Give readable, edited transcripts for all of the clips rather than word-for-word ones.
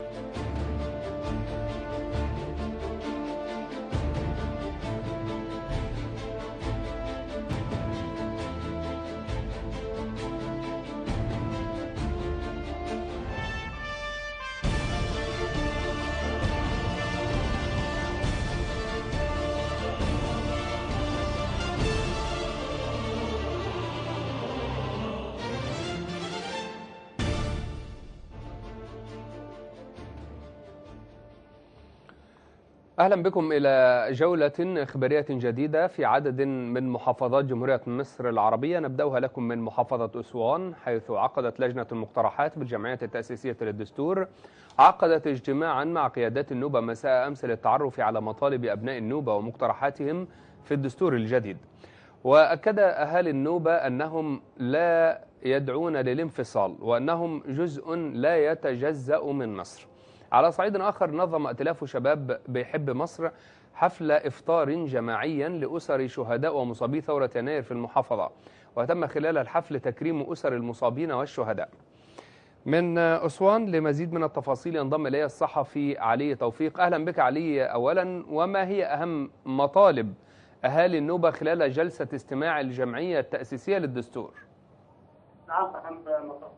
أهلا بكم إلى جولة إخبارية جديدة في عدد من محافظات جمهورية مصر العربية. نبدأها لكم من محافظة أسوان، حيث عقدت لجنة المقترحات بالجمعية التأسيسية للدستور عقدت اجتماعا مع قيادات النوبة مساء أمس للتعرف على مطالب أبناء النوبة ومقترحاتهم في الدستور الجديد. وأكد أهالي النوبة أنهم لا يدعون للانفصال وأنهم جزء لا يتجزأ من مصر. على صعيد آخر، نظم ائتلاف شباب بيحب مصر حفل إفطار جماعيا لأسر شهداء ومصابي ثورة يناير في المحافظة، وتم خلال الحفل تكريم أسر المصابين والشهداء. من أسوان لمزيد من التفاصيل ينضم إلي الصحفي علي توفيق. أهلا بك علي. أولا، وما هي أهم مطالب أهالي النوبة خلال جلسة استماع الجمعية التأسيسية للدستور؟ نعم، أهم مطالب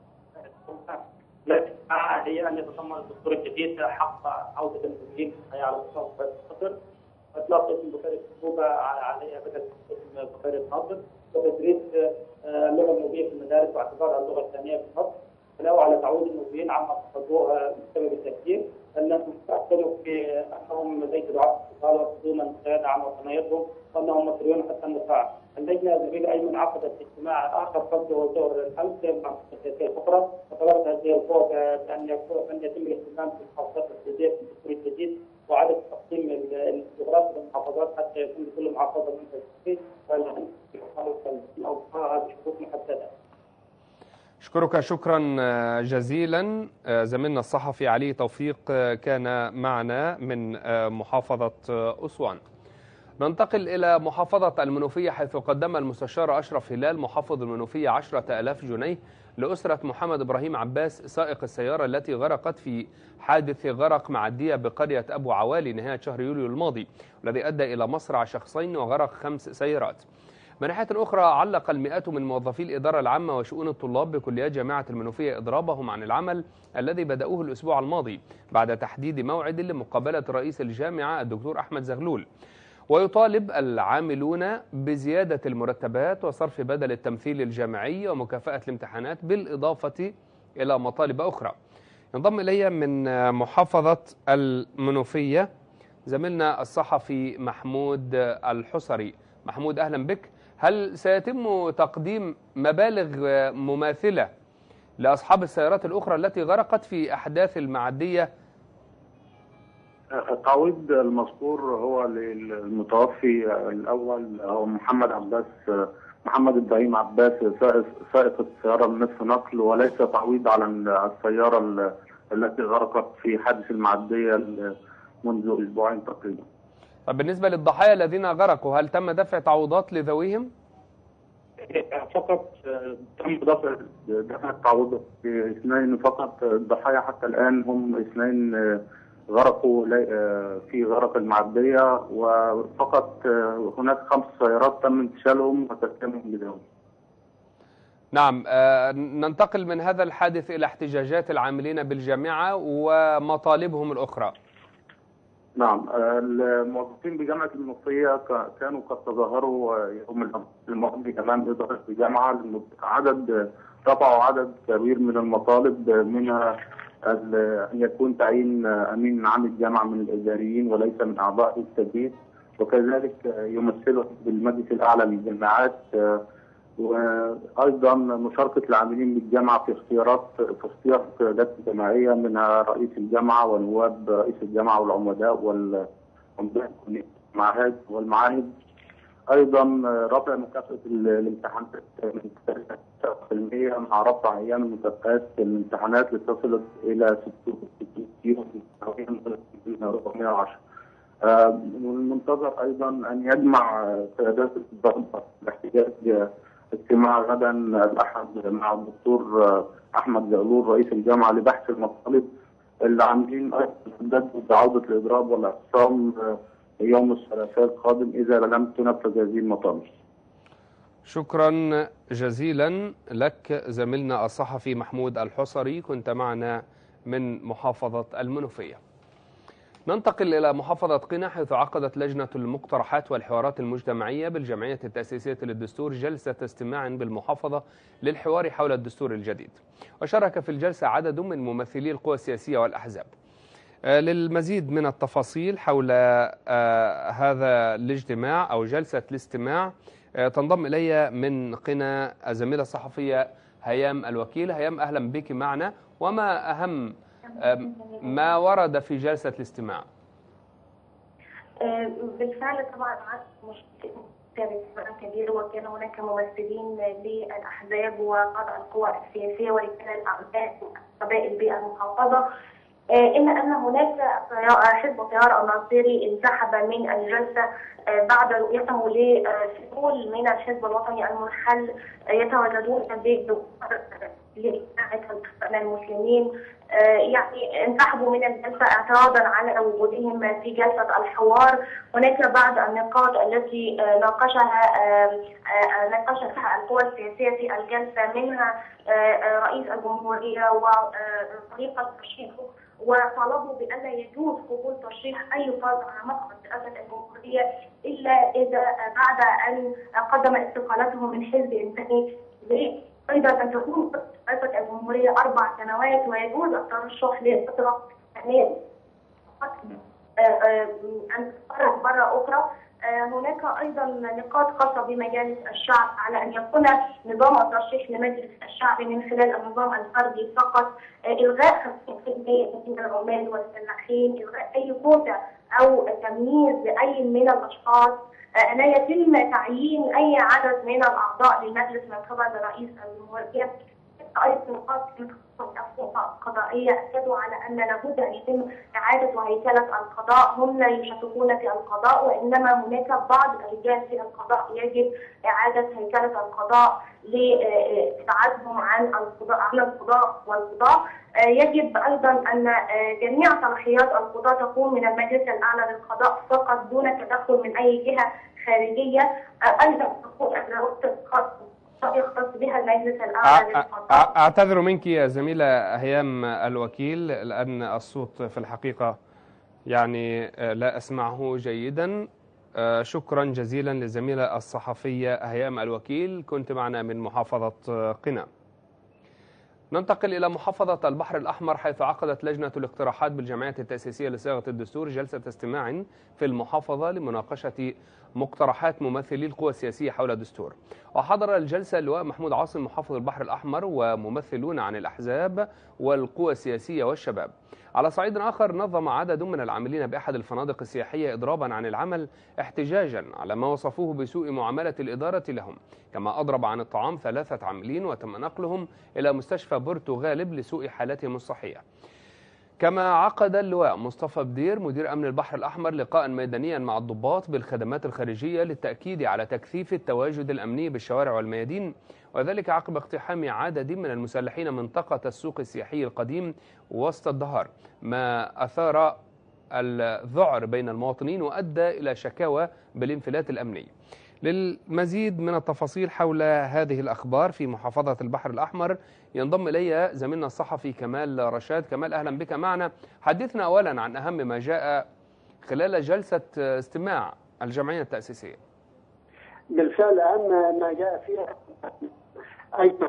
هي ان يتضمن الدستور الجديد حق عوده المسلمين على مستوى مستقر، اطلاق اسم بخاري النوبه عليها بدل اسم بخاري الناصر، وتدريس اللغه النوبيه في المدارس واعتبارها اللغه الثانيه في مصر، علاوه على تعويض النوبيين عما فقدوها بسبب التفكير، انهم تعترفوا بانهم ليسوا دعاة استقاله ويقصدون القياده عن وطنيتهم وانهم مصريون حتى النخاع. اللجنه زميل ايمن عقدت اجتماع اخر قبله ظهر الامس مع السياسيه الاخرى، وطلبت هذه القوى بان يتم الاهتمام بالمحافظات الجديده في الدستور الجديد واعاده تقسيم الجغرافيا للمحافظات حتى يكون لكل محافظه منتج فيه او بشروط محدده. أشكرك شكرا جزيلا. زميلنا الصحفي علي توفيق كان معنا من محافظة أسوان. ننتقل إلى محافظة المنوفية، حيث قدم المستشار أشرف هلال محافظ المنوفية 10,000 جنيه لأسرة محمد إبراهيم عباس سائق السيارة التي غرقت في حادث غرق معدية بقرية أبو عوالي نهاية شهر يوليو الماضي، والذي أدى إلى مصرع شخصين وغرق 5 سيارات. من ناحية أخرى، علق المئات من موظفي الإدارة العامة وشؤون الطلاب بكليات جامعة المنوفية إضرابهم عن العمل الذي بدأوه الأسبوع الماضي بعد تحديد موعد لمقابلة رئيس الجامعة الدكتور أحمد زغلول. ويطالب العاملون بزيادة المرتبات وصرف بدل التمثيل الجامعي ومكافأة الامتحانات، بالإضافة إلى مطالب أخرى. ينضم إلي من محافظة المنوفية زميلنا الصحفي محمود الحصري. محمود، أهلا بك. هل سيتم تقديم مبالغ مماثلة لأصحاب السيارات الأخرى التي غرقت في أحداث المعدية؟ التعويض المذكور هو للمتوفي الأول هو محمد إبراهيم عباس سائق السيارة النصف نقل، وليس تعويض على السيارة التي غرقت في حادث المعدية منذ أسبوعين تقريبا. طب بالنسبة للضحايا الذين غرقوا، هل تم دفع تعويضات لذويهم؟ فقط تم دفع التعويضات لاثنين فقط. الضحايا حتى الآن هم 2 غرقوا في غرق المعدية، وفقط هناك 5 سيارات تم انتشالهم وتسليمهم بدون. نعم. ننتقل من هذا الحادث إلى احتجاجات العاملين بالجامعة ومطالبهم الأخرى. نعم، الموظفين بجامعة المنوفية كانوا قد تظاهروا يوم الماضي أمام إدارة الجامعة رفعوا عدد كبير من المطالب، منها أن يكون تعيين أمين عام الجامعة من الإداريين وليس من أعضاء التدريس، وكذلك يمثلوا بالمجلس الأعلى للجامعات، وأيضا مشاركة العاملين بالجامعة في اختيار قيادات جماعية منها رئيس الجامعة ونواب رئيس الجامعة والعمداء والعمداء المعاهد والمعاهد. أيضا رفع مكافأة الامتحانات من 3% مع رفع أيام المكافآت الامتحانات لتصل إلى 410. والمنتظر أيضا أن يجمع قيادات الضربة باحتجاج اجتماع غدا الأحد مع الدكتور أحمد زغلول رئيس الجامعة لبحث المطالب اللي عاملين استعداد بعودة الإضراب والاعتصام يوم الثلاثاء القادم إذا لم تنفذ هذه المطالب. شكرا جزيلا لك زميلنا الصحفي محمود الحصري، كنت معنا من محافظة المنوفية. ننتقل إلى محافظة قنا، حيث عقدت لجنة المقترحات والحوارات المجتمعية بالجمعية التأسيسية للدستور جلسة استماع بالمحافظة للحوار حول الدستور الجديد، وشارك في الجلسة عدد من ممثلي القوى السياسية والأحزاب. للمزيد من التفاصيل حول هذا الاجتماع أو جلسة الاستماع تنضم إلي من قنا الزميلة الصحفية هيام الوكيل. هيام، أهلا بك معنا، وما أهم ما ورد في جلسة الاستماع؟ بالفعل طبعا كانت كبيرة، وكان هناك ممثلين للأحزاب وبعض القوى السياسية ورجال الأعمال وقبائل بالمحافظة، إلا أن هناك حزب التيار الناصري انسحب من الجلسة بعد رؤيته لفصول من الحزب الوطني المنحل يتواجدون لإقناع المسلمين. يعني انسحبوا من الجلسة اعتراضا على وجودهم في جلسة الحوار. هناك بعض النقاط التي ناقشها القوى السياسية في الجلسة، منها رئيس الجمهورية وطريقة ترشيحه، وطلبوا بألا يجوز قبول ترشيح أي فرد على مقعد رئاسة الجمهورية إلا إذا بعد أن قدم استقالته من حزب ينتمي إليه. أيضا أن تكون رئاسة الجمهورية 4 سنوات ويجوز الترشح لفترة ثانية أن تتفرج مرة أخرى. هناك أيضا نقاط خاصة بمجالس الشعب على أن يكون نظام الترشيح لمجلس الشعب من خلال النظام الفردي فقط، إلغاء 50% من العمال والفلاحين، إلغاء أي كوتا أو تمييز لأي من الأشخاص، لا يتم تعيين أي عدد من الأعضاء للمجلس من قبل رئيس الجمهورية. أيضا نقاط قضائية أكدوا على أن لابد أن يتم إعادة وهيكلة القضاء. هم لا يشككون في القضاء، وإنما هناك بعض الرجال في القضاء يجب إعادة هيكلة القضاء لابتعادهم عن القضاء والقضاء. يجب أيضا أن جميع صلاحيات القضاء تكون من المجلس الأعلى للقضاء فقط دون تدخل من أي جهة خارجية. أيضا تكون أجراءات يختص بها المجلس الأعلى للقضاء. أعتذر منك يا زميلة هيام الوكيل، لأن الصوت في الحقيقة يعني لا أسمعه جيدا. شكرا جزيلا للزميلة الصحفية هيام الوكيل، كنت معنا من محافظة قنا. ننتقل إلى محافظة البحر الأحمر، حيث عقدت لجنة الاقتراحات بالجمعية التأسيسية لصياغة الدستور جلسة استماع في المحافظة لمناقشة مقترحات ممثلي القوى السياسية حول الدستور. وحضر الجلسة اللواء محمود عاصم محافظ البحر الأحمر وممثلون عن الأحزاب والقوى السياسية والشباب. على صعيد آخر، نظم عدد من العاملين بأحد الفنادق السياحية إضرابا عن العمل احتجاجا على ما وصفوه بسوء معاملة الإدارة لهم، كما أضرب عن الطعام 3 عاملين وتم نقلهم إلى مستشفى بورتو غالب لسوء حالتهم الصحية. كما عقد اللواء مصطفى بدير مدير أمن البحر الأحمر لقاء ميدانيا مع الضباط بالخدمات الخارجية للتأكيد على تكثيف التواجد الأمني بالشوارع والميادين، وذلك عقب اقتحام عدد من المسلحين منطقة السوق السياحي القديم وسط الدهار، ما أثار الذعر بين المواطنين وأدى إلى شكاوى بالانفلات الأمني. للمزيد من التفاصيل حول هذه الأخبار في محافظة البحر الأحمر ينضم إلي زميلنا الصحفي كمال رشاد. كمال، أهلا بك معنا. حدثنا أولا عن أهم ما جاء خلال جلسة استماع الجمعية التأسيسية. بالفعل أهم ما جاء فيها أيضا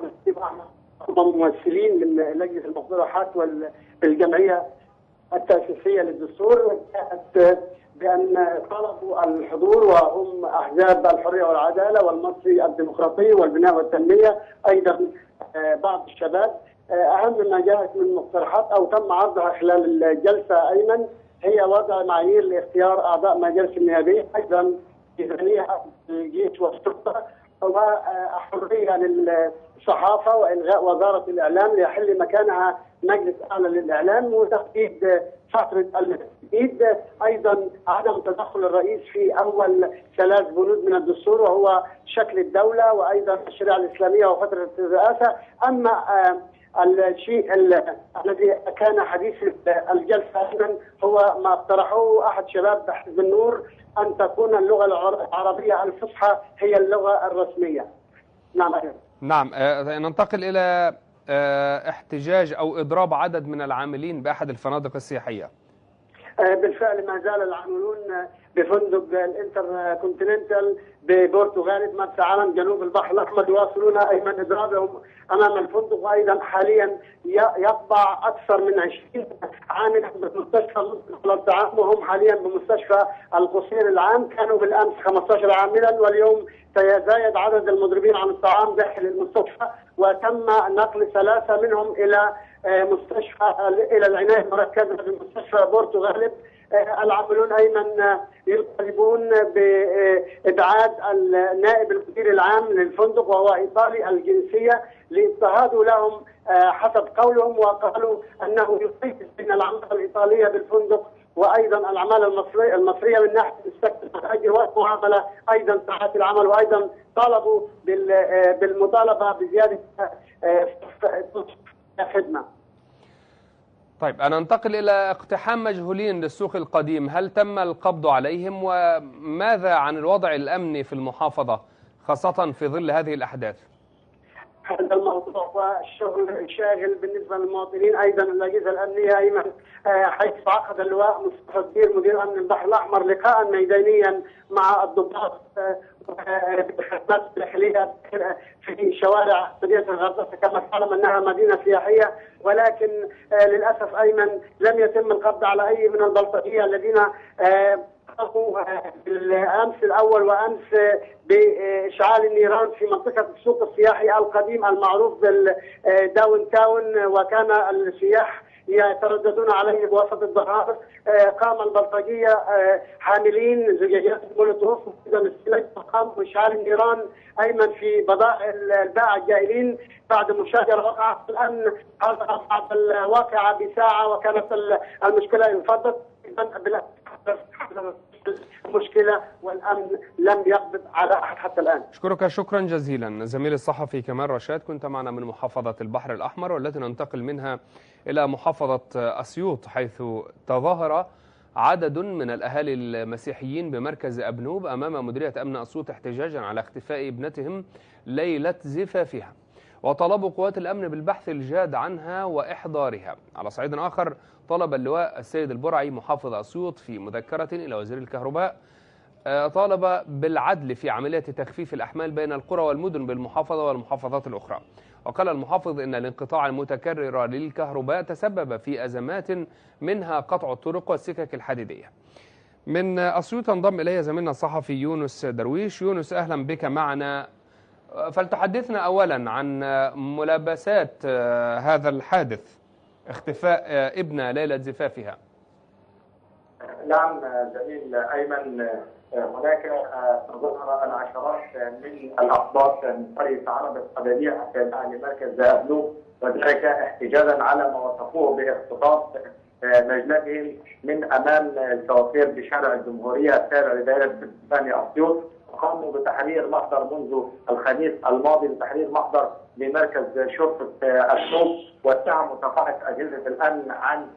ممثلين من لجنة المقترحات والجمعية التأسيسية للدستور، جاءت بأن طلبوا الحضور وهم أحزاب الحرية والعدالة والمصري الديمقراطي والبناء والتنمية، أيضا بعض الشباب. أهم ما جاءت من مقترحات أو تم عرضها خلال الجلسة أيمن هي وضع معايير لاختيار أعضاء مجلس النيابية، أيضا ميزانية الجيش والشرطة، وحرية للصحافة وإلغاء وزارة الإعلام ليحل مكانها مجلس أعلى للإعلام، وتخفيض فترة التجديد، أيضا عدم تدخل الرئيس في أول 3 بنود من الدستور وهو شكل الدولة وأيضا الشريعة الإسلامية وفترة الرئاسة. أما الشيء الذي كان حديث الجلسة أيضا هو ما اقترحوه أحد شباب حزب النور، أن تكون اللغة العربية الفصحى هي اللغة الرسمية. نعم. ننتقل إلى احتجاج أو إضراب عدد من العاملين بأحد الفنادق السياحية. بالفعل ما زال العاملون بفندق الانتر كونتيننتال ببورتو غالب مرسى علم جنوب البحر الأحمر يواصلون أيمن إضرابهم أمام الفندق، وأيضا حاليا يطبع أكثر من 20 عامل بمستشفى الطعام، وهم حاليا بمستشفى القصير العام. كانوا بالأمس 15 عاملا، واليوم سيزايد عدد المضربين عن الطعام داخل المستشفى، وتم نقل 3 منهم إلى إلى العناية المركزة بمستشفى بورتو غالب. العاملون أيضا يطالبون بإبعاد النائب المدير العام للفندق وهو إيطالي الجنسية لاضطهاده لهم حسب قولهم، وقالوا أنه يفرق بين العمالة الإيطالية بالفندق وأيضا العمالة المصرية من ناحية الأجر والمعاملة، أيضا ساعات العمل، وأيضا طالبوا بالمطالبة بزيادة الخدمة. طيب، أنا أنتقل إلى اقتحام مجهولين للسوق القديم، هل تم القبض عليهم؟ وماذا عن الوضع الأمني في المحافظة خاصة في ظل هذه الأحداث؟ هذا الموضوع والشغل شاغل بالنسبة للمواطنين، أيضا الأجهزة الأمنية أيمن، حيث عقد اللواء مصطفى الدير مدير أمن البحر الأحمر لقاء ميدانيا مع الضباط بالخدمات الداخلية في شوارع مدينة الغردقة، كما تعلم أنها مدينة سياحية، ولكن للأسف أيمن لم يتم القبض على أي من البلطجية الذين قاموا بالأمس الأول وأمس بإشعال النيران في منطقة السوق السياحي القديم المعروف بالداون تاون، وكان السياح يترددون عليه بوسط الظهر. قام البلطجية حاملين زجاجات مولوتوف قاموا بإشعال النيران أيمن في بضائع البائع الجائلين بعد مشاجرة وقعت الأمن بعد الواقعة بساعة، وكانت المشكلة انفضت المشكلة، والأمن لم يقبض على أحد حتى الآن. أشكرك شكرا جزيلا زميل الصحفي كمال رشاد، كنت معنا من محافظة البحر الأحمر، والتي ننتقل منها إلى محافظة أسيوط، حيث تظاهر عدد من الأهالي المسيحيين بمركز أبنوب أمام مديرية أمن أسيوط احتجاجا على اختفاء ابنتهم ليلة زفافها، وطلبوا قوات الأمن بالبحث الجاد عنها وإحضارها. على صعيد آخر، طلب اللواء السيد البرعي محافظ أسيوط في مذكرة إلى وزير الكهرباء طالب بالعدل في عملية تخفيف الأحمال بين القرى والمدن بالمحافظة والمحافظات الأخرى. وقال المحافظ إن الانقطاع المتكرر للكهرباء تسبب في أزمات منها قطع الطرق والسكك الحديدية. من أسيوط انضم إلي زميلنا الصحفي يونس درويش. يونس، أهلا بك معنا، فلتحدثنا أولا عن ملابسات هذا الحادث، اختفاء ابنة ليلة زفافها. نعم زميل أيمن، هناك ظهر العشرات من الأقباط من قرية عرب القبلية حتى لمركز أبنوب، وذلك احتجاجا على ما وصفوه باختطاف نجلتهم من أمام الكوافير بشارع الجمهورية التابع لدائرة ثاني أسيوط. قاموا بتحرير محضر منذ الخميس الماضي، بتحرير محضر لمركز شرطة أبنوب، واتهموا متابعة أجهزة الأمن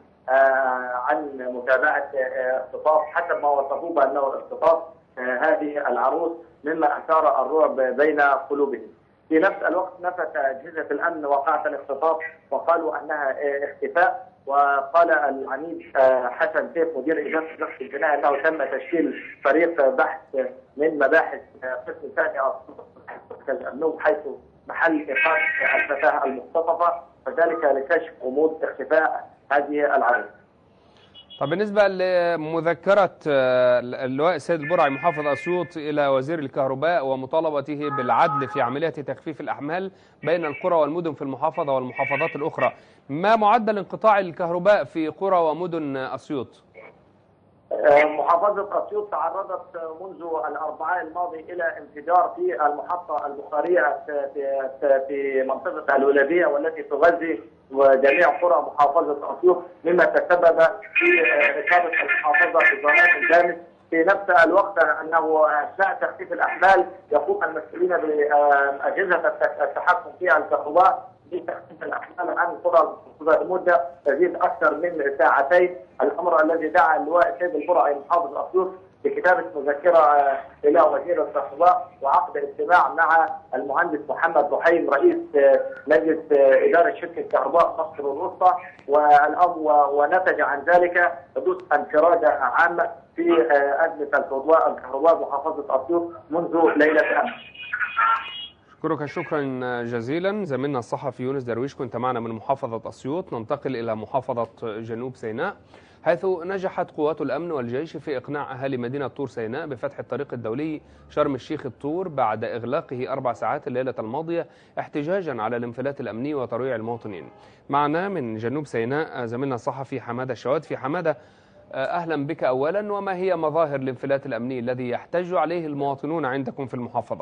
عن متابعة اختطاف حسب ما وصفوه بأنه اختطاف هذه العروس، مما أثار الرعب بين قلوبهم. في نفس الوقت نفت أجهزة الأمن واقعة الاختطاف وقالوا أنها اختفاء. وقال العميد حسن سيف مدير إدارة البحث الجنائي أنه تم تشكيل فريق بحث من مباحث قسم ثاني مركز أبنوب حيث محل إيقاف الفتاة المختطفة، وذلك لكشف غموض اختفاء هذه العروس. طب بالنسبة لمذكرة اللواء السيد البرعي محافظ أسيوط إلى وزير الكهرباء ومطالبته بالعدل في عملية تخفيف الأحمال بين القرى والمدن في المحافظة والمحافظات الأخرى، ما معدل انقطاع الكهرباء في قرى ومدن أسيوط؟ محافظة أسيوط تعرضت منذ الأربعاء الماضي إلى انفجار في المحطة البخارية في منطقة الولادية والتي تغذي وجميع قرى محافظة أسيوط، مما تسبب في إصابة المحافظة بضرر جامد. في نفس الوقت أنه أثناء تخفيف الأحمال يقوم المسؤولين بأجهزة التحكم في الكهرباء لتخفيف الاحمال عن القرى لمده تزيد اكثر من ساعتين، الامر الذي دعا اللواء سيد البرعي محافظ اسيوط بكتابه مذكره الى وزير الكهرباء وعقد اجتماع مع المهندس محمد رحيم رئيس مجلس اداره شركه كهرباء مصر الوسطى، ونتج عن ذلك حدوث انفراجه عامه في ازمه الكهرباء محافظه اسيوط منذ ليله امس. أشكرك شكرا جزيلا زميلنا الصحفي يونس درويش، كنت معنا من محافظة أسيوط. ننتقل إلى محافظة جنوب سيناء، حيث نجحت قوات الأمن والجيش في إقناع أهالي مدينة طور سيناء بفتح الطريق الدولي شرم الشيخ الطور بعد إغلاقه 4 ساعات الليلة الماضية احتجاجا على الانفلات الأمني وترويع المواطنين. معنا من جنوب سيناء زميلنا الصحفي حمادة الشواد. في حمادة، أهلا بك أولا، وما هي مظاهر الانفلات الأمني الذي يحتج عليه المواطنون عندكم في المحافظة؟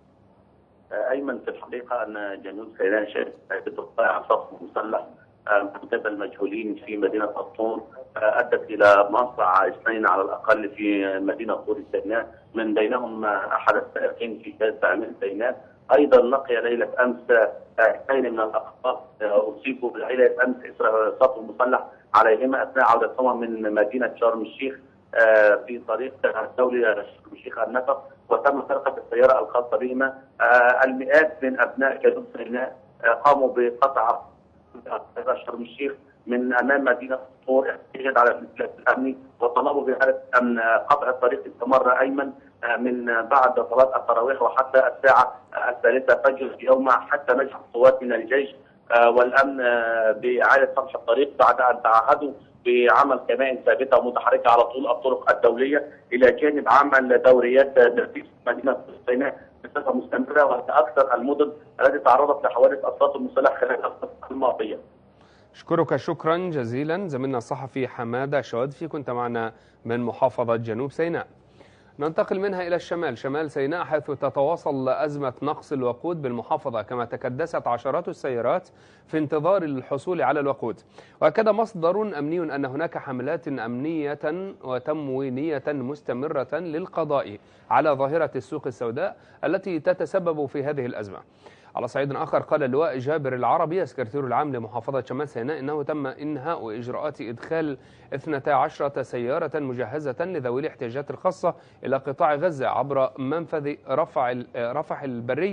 أيمن، في الحقيقة أن جنوب سيناء شهدت عدة وقائع صف مسلح من قبل مجهولين في مدينة الطور أدت إلى مصرع 2 على الأقل في مدينة طور سيناء، من بينهم أحد السائقين في جهاز تأمين سيناء. أيضا لقي ليلة أمس 2 من الأقباط أصيبوا ليلة أمس إثر صف مسلح عليهما أثناء عودتهم من مدينة شرم الشيخ في طريق الدولي شرم الشيخ النفق، وتم سرقة السيارة الخاصة بهما. المئات من أبناء جنوب سيناء قاموا بقطع شرم الشيخ من أمام مدينة طور احتجاجا على الانفلات الأمني، وطلبوا بإعادة أمن قطع الطريق استمر أيمن من بعد صلاة التراويح وحتى الساعة 3 فجر اليوم، حتى نجح قوات من الجيش والأمن بإعادة فتح الطريق بعد أن تعهدوا بعمل كمائن ثابته ومتحركه على طول الطرق الدوليه، الى جانب عمل دوريات تدريس مدينه سيناء بصفه مستمره، وهي اكثر المدن التي تعرضت لحوادث الصف المسلح خلال الفتره الماضيه. أشكرك شكرا جزيلا زميلنا الصحفي حمادة شوادفي، كنت معنا من محافظة جنوب سيناء. ننتقل منها إلى الشمال، شمال سيناء، حيث تتواصل أزمة نقص الوقود بالمحافظة، كما تكدست عشرات السيارات في انتظار الحصول على الوقود. وأكد مصدر أمني أن هناك حملات أمنية وتموينية مستمرة للقضاء على ظاهرة السوق السوداء التي تتسبب في هذه الأزمة. على صعيد آخر، قال اللواء جابر العربي السكرتير العام لمحافظة شمال سيناء إنه تم إنهاء إجراءات إدخال 12 سيارة مجهزة لذوي الاحتياجات الخاصة إلى قطاع غزة عبر منفذ رفح البري،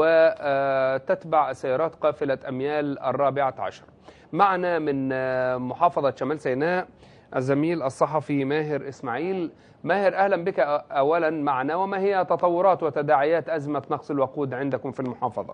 وتتبع سيارات قافلة أميال 14. معنا من محافظة شمال سيناء الزميل الصحفي ماهر إسماعيل. ماهر، أهلا بك أولا معنا، وما هي تطورات وتداعيات أزمة نقص الوقود عندكم في المحافظة؟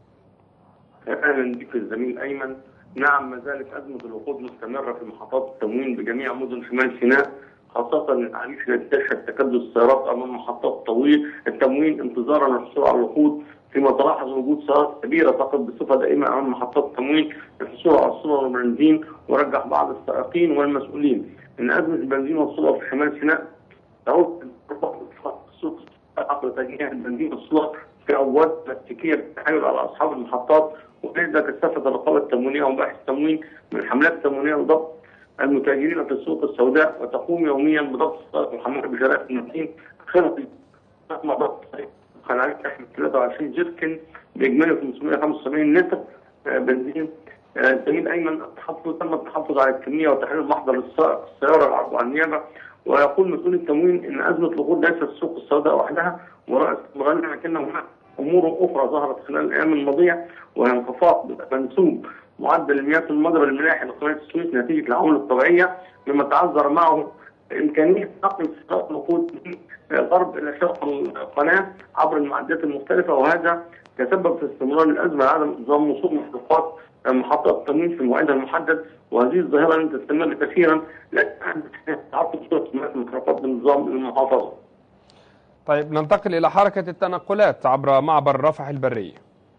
أهلا بك الزميل أيمن. نعم، ما زالت أزمة الوقود مستمرة في محطات التموين بجميع مدن شمال سيناء، خاصة العريش التي تشهد تكدس السيارات أمام محطات التموين انتظارا للحصول على الوقود، فيما تلاحظ وجود سيارات كبيرة تقف بصفة دائمة أمام محطات التموين للحصول على السولر والبنزين. ورجح بعض السائقين والمسؤولين أن أزمة البنزين والسولر في شمال سيناء تعود السوق عبر تجميع البنزين والسولر في أبواب بلاستيكية بالتحايل على أصحاب المحطات، ولذا كثفت الرقابة التموينية ومباحث التموين من حملات تموينية لضبط المتاجرين في السوق السوداء، وتقوم يوميا بضبط السائق محمد بجرائم النقيم خلف ضبط قناعات 23 جيركن باجمالي 575 لتر بنزين. الزميل ايمن، تم التحفظ على الكميه وتحرير محضر للسائق السياره العرض عن النيابه. ويقول مسؤول التموين ان ازمه الوقود ليست السوق السوداء وحدها وراء استمرارها، لكن هناك امور اخرى ظهرت خلال الايام الماضيه، وهي انخفاض منسوب معدل المياه المجرى الملاحي لقناه السويس نتيجه العوامل الطبيعيه، مما تعذر معه امكانيه نقل سيارات الوقود من الغرب الى شرق القناه عبر المعدات المختلفه، وهذا تسبب في استمرار الازمه عدم نظام وصول محروقات محطات التموين في موعدها المحدد. وهذه الظاهره لن تستمر كثيرا لان تعطل صوره المحروقات بنظام المحافظه. طيب، ننتقل الى حركه التنقلات عبر معبر رفح البري.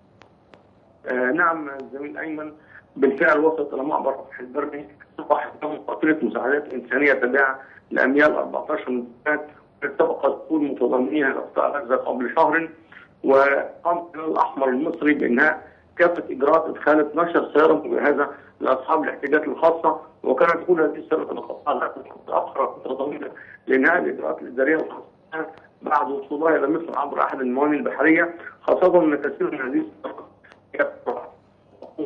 نعم زميل ايمن، بالفعل وصلت الى معبر رفح البري صباح اليوم قطره مساعدات انسانيه تابعه لاميال 14 من السنوات، ارتبط دخول متضامنين لقطاع غزه قبل شهر. وقام الهلال الاحمر المصري بانهاء كافه اجراءات ادخال 12 سياره مجهزه لاصحاب الاحتياجات الخاصه، وكانت تكون هذه السياره لقطاع غزه اخرى متضامنه لانهاء الاجراءات الاداريه الخاصه بعد وصولها الى مصر عبر احد الموانئ البحريه، خاصه ان كثير من هذه السيارات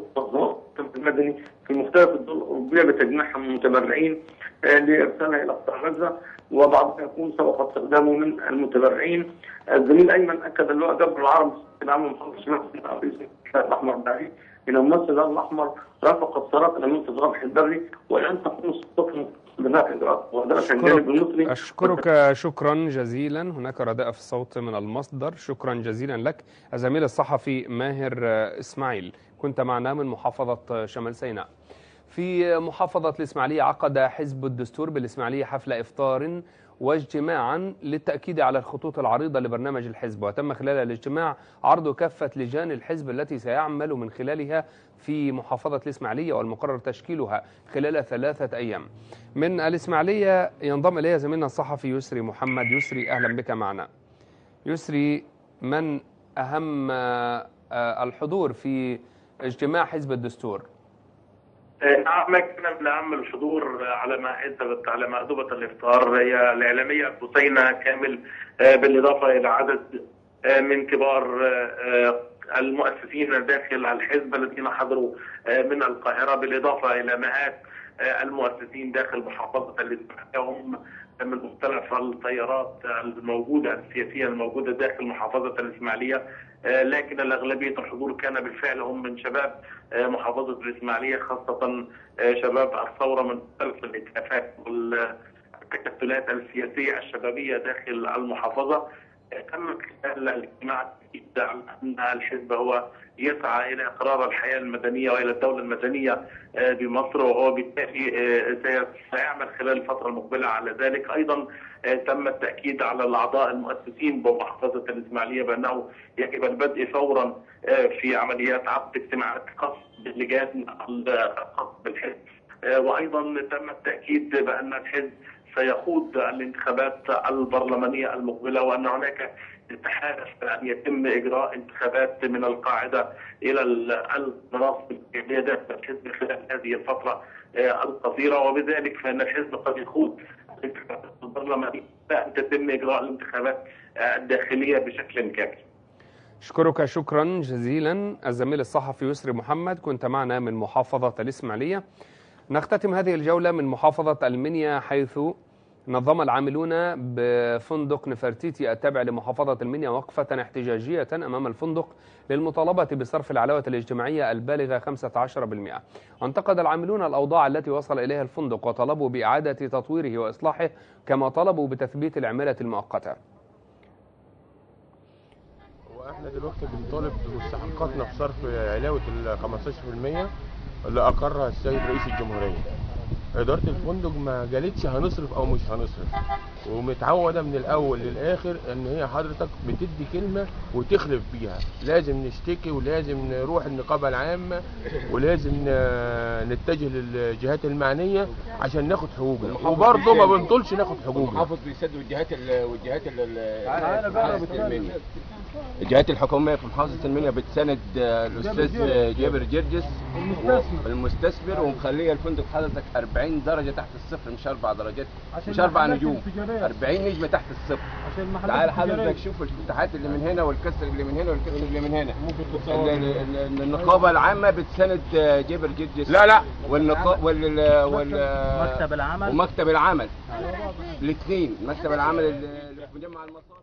المدني في مختلف الدول الاوروبيه بتجميعها من المتبرعين لارسالها الى قطاع غزه، وبعضها يكون سبق استخدامه من المتبرعين. الزميل ايمن اكد اللواء جبر العرب العام محافظ شمال سيناء رئيس الاتحاد الاحمر الداعي ان ممثل الهلال الاحمر رافق الصراط الى منفذ رابح البري، والان تقوم السلطات بناء اجراءات وذلك الجانب المصري. أشكرك شكرا جزيلا. هناك رداء في الصوت من المصدر. شكرا جزيلا لك الزميل الصحفي ماهر إسماعيل، كنت معنا من محافظة شمال سيناء. في محافظة الإسماعيلية عقد حزب الدستور بالإسماعيلية حفل إفطار واجتماعا للتأكيد على الخطوط العريضة لبرنامج الحزب، وتم خلال الاجتماع عرض كافة لجان الحزب التي سيعمل من خلالها في محافظة الإسماعيلية، والمقرر تشكيلها خلال 3 أيام. من الإسماعيلية ينضم إليها زميلنا الصحفي يسري محمد. يسري أهلا بك معنا. يسري، من أهم الحضور في اجتماع حزب الدستور؟ نعم، كان من أهم الحضور على مأدبة الإفطار هي الإعلامية بثينة كامل، بالإضافة إلى عدد من كبار المؤسسين داخل الحزب الذين حضروا من القاهرة، بالإضافة إلى مئات المؤسسين داخل محافظة الإسماعيلية، هم من مختلف التيارات الموجودة السياسية الموجودة داخل محافظة الإسماعيلية، لكن الأغلبية الحضور كان بالفعل هم من شباب محافظة الإسماعيلية، خاصة شباب الثورة من مختلف الاتحافات والتكتلات السياسية الشبابية داخل المحافظة. تم خلال الاجتماع أن الحزب هو يسعى إلى إقرار الحياة المدنية وإلى الدولة المدنية بمصر، وهو بالتالي سيعمل خلال الفترة المقبلة على ذلك. أيضا تم التأكيد على الأعضاء المؤسسين بمحافظة الإسماعيلية بأنه يجب البدء فورا في عمليات عقد اجتماعات خاصة باللجان الخاصة بالحزب، وأيضا تم التأكيد بأن الحزب سيخوض الانتخابات البرلمانية المقبلة، وأن هناك تحالف أن يتم إجراء انتخابات من القاعدة إلى المناصب القيادية داخل الحزب خلال هذه الفترة القصيرة، وبذلك فإن الحزب قد يخوض الانتخابات البرلمانية أن تتم إجراء الانتخابات الداخلية بشكل كامل. أشكرك شكرا جزيلا الزميل الصحفي يسري محمد، كنت معنا من محافظة الإسماعيلية. نختتم هذه الجولة من محافظة المنيا، حيث نظم العاملون بفندق نفرتيتي التابع لمحافظة المنيا وقفة احتجاجية أمام الفندق للمطالبة بصرف العلاوة الاجتماعية البالغة 15%. انتقد العاملون الأوضاع التي وصل إليها الفندق وطلبوا بإعادة تطويره وإصلاحه، كما طلبوا بتثبيت العمالة المؤقتة. واحنا دلوقتي بنطالب بمستحقاتنا في صرف علاوة ال 15% اللي أقرها السيد رئيس الجمهورية. إدارة الفندق ما قالتش هنصرف أو مش هنصرف، ومتعودة من الأول للآخر إن هي حضرتك بتدي كلمة وتخلف بيها. لازم نشتكي ولازم نروح النقابة العامة ولازم نتجه للجهات المعنية عشان ناخد حقوقنا، وبرضه ما بنطولش ناخد حقوقنا. المحافظ بيسد الجهات الحكومية في محافظة المنيا بتساند الأستاذ جابر جرجس المستثمر، ومخليه الفندق حضرتك 40 درجة تحت الصفر، مش 4 درجات، مش 4 نجوم، 40 نجمة تحت الصفر. تعال حضرتك شوف الفتحات اللي من هنا والكسر اللي من هنا والكسر اللي من هنا. النقابة العامة بتساند جابر جرجس، لا ومكتب العمل الاثنين، مكتب العمل اللي في مجمع المصالح.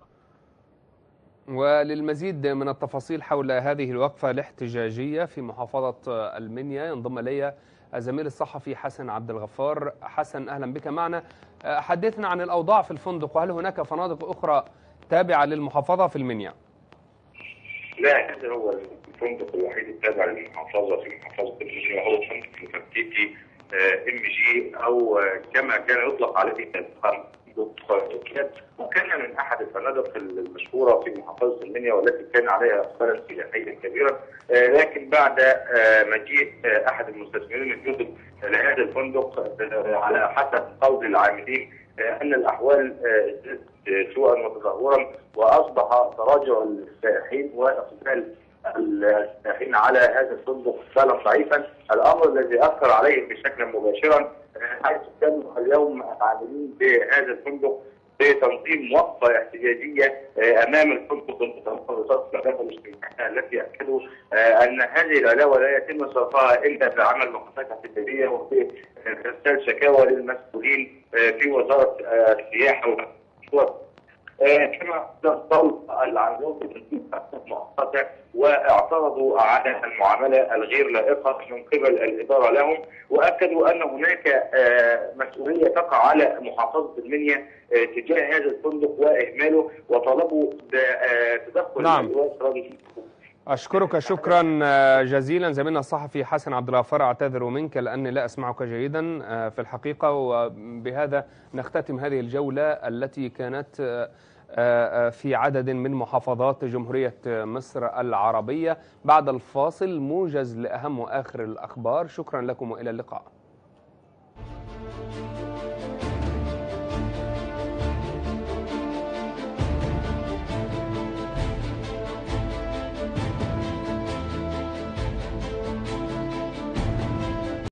وللمزيد من التفاصيل حول هذه الوقفة الاحتجاجية في محافظة المنيا ينضم إلي الزميل الصحفي حسن عبد الغفار. حسن أهلا بك معنا. حدثنا عن الأوضاع في الفندق، وهل هناك فنادق أخرى تابعة للمحافظة في المنيا؟ لا، هذا هو الفندق الوحيد التابع للمحافظة في محافظة المنيا، هو فندق نفرتيتي MG، أو كما كان يطلق عليه وكان من احد الفنادق المشهوره في محافظه المنيا والتي كان عليها اقبالا سياحيا كبيرا، لكن بعد مجيء احد المستثمرين الجدد لهذا الفندق على حسب قول العاملين ان الاحوال سوءا وتدهورا، واصبح تراجع السائحين واقبال السائحين على هذا الفندق اقبالا ضعيفا، الامر الذي اثر عليهم بشكل مباشرا، حيث كانوا اليوم عاملين بهذا الفندق بتنظيم وقفه احتجاجيه امام الفندق المتخصص في العلاوه الاجتماعيه التي اكدوا ان هذه العلاوه لا يتم صرفها الا بعمل مقاطعات احتجاجيه وبارسال شكاوى للمسؤولين في وزاره السياحه والشرطه. كما طلب العنجوب المقاطع واعترضوا على المعامله الغير لائقه من قبل الاداره لهم، واكدوا ان هناك مسؤوليه تقع على محافظه المنيا تجاه هذا الفندق واهماله، وطلبوا بتدخل اللواء سراج. أشكرك شكرا جزيلا زميلنا الصحفي حسن عبد الغفار. أعتذر منك لأني لا أسمعك جيدا في الحقيقة. وبهذا نختتم هذه الجولة التي كانت في عدد من محافظات جمهورية مصر العربية. بعد الفاصل موجز لأهم وآخر الأخبار. شكرا لكم وإلى اللقاء.